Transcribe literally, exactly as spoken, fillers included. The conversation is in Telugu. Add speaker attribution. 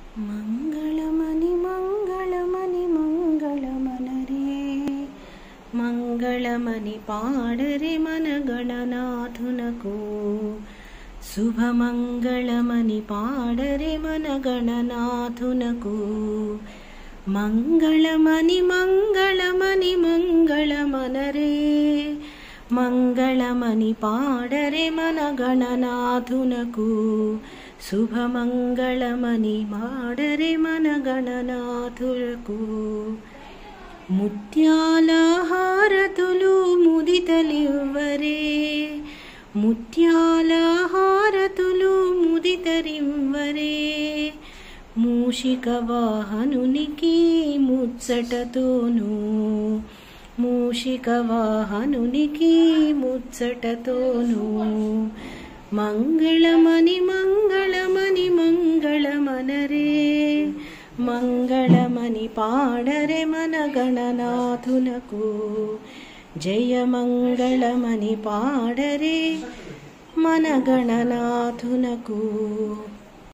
Speaker 1: మంగళమని మంగళమని మంగళమనరే మంగళమని పాడరే మన గణనాథునకు శుభమంగళమని పాడరే మన గణనాథునకు మంగళమని మంగళమని మంగళమనరే మంగళమని పాడరే మన గణనాథునకు శుభమంగళమని పాడరే మన గణనాథునకు ముత్యాల హారతులు ముదితలివ్వరే ముత్యాల హారతులు ముదితరివ్వరే మూషిక వాహనునికి ముచ్చటతోను మూషిక వాహనునికి ముచ్చటతోను మంగళమని మంగళమని మంగళమనరే మంగళమని పాడరే మన గణనాథునకు జయమంగళమని పాడరే మన గణనాథునకు।